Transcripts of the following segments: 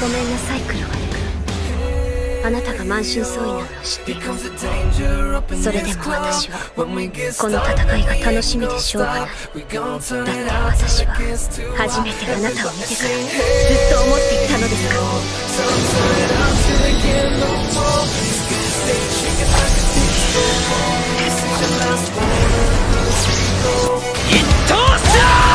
ごめんなさい、黒羽君。あなたが満身創痍なのを知っています。それでも私はこの戦いが楽しみでしょうがない。だって私は初めてあなたを見てからずっと思っていたのですから。一等者！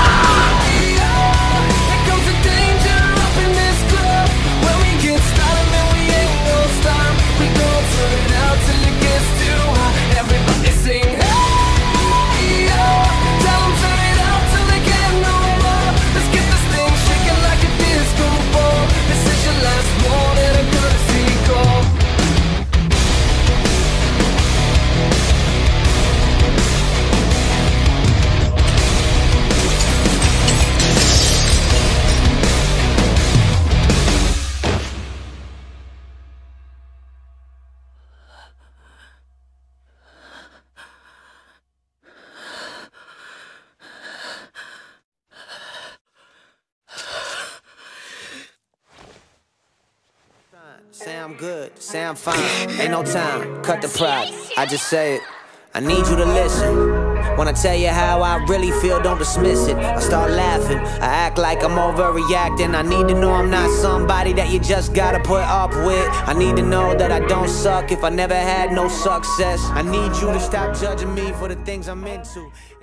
Say I'm good, say I'm fine. Ain't no time, cut the pride. I just say it. I need you to listen. When I tell you how I really feel, don't dismiss it. I start laughing, I act like I'm overreacting. I need to know I'm not somebody that you just gotta put up with. I need to know that I don't suck if I never had no success. I need you to stop judging me for the things I'm into.